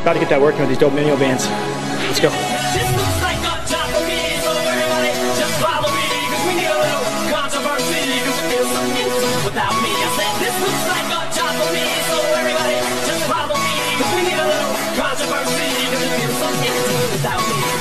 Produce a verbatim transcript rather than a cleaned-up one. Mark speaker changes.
Speaker 1: About to get that working with these DopamineO bands. Let's go.
Speaker 2: This looks like a job for me, so everybody just follow me, cause we need a little controversy, cause it feels so empty without me. I said this looks like a job for me, so everybody just follow me, cause we need a little controversy, cause it feels so empty without me.